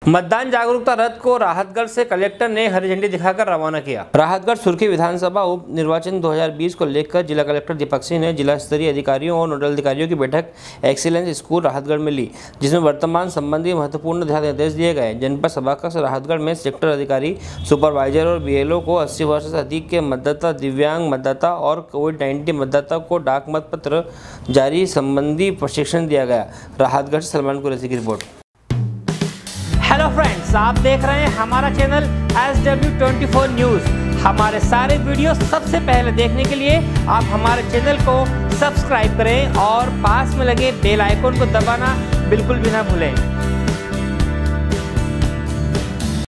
मतदान जागरूकता रथ को राहतगढ़ से कलेक्टर ने हरी झंडी दिखाकर रवाना किया। राहतगढ़ सुर्खी विधानसभा उप निर्वाचन 2020 को लेकर जिला कलेक्टर दीपक सिंह ने जिला स्तरीय अधिकारियों और नोडल अधिकारियों की बैठक एक्सीलेंस स्कूल राहतगढ़ में ली, जिसमें वर्तमान संबंधी महत्वपूर्ण दिशा निर्देश दिए गए। जनपद सभाकक्ष राहतगढ़ में सेक्टर अधिकारी, सुपरवाइजर और बीएलओ को 80 वर्ष से अधिक के मतदाता, दिव्यांग मतदाता और कोविड-19 मतदाता को डाक मत पत्र जारी संबंधी प्रशिक्षण दिया गया। राहतगढ़ से सलमान कुरैशी की रिपोर्ट। हेलो फ्रेंड्स, आप देख रहे हैं हमारा चैनल SW24 न्यूज़। हमारे सारे वीडियो सबसे पहले देखने के लिए आप हमारे चैनल को सब्सक्राइब करें और पास में लगे बेल आइकन को दबाना बिल्कुल भी ना भूलें।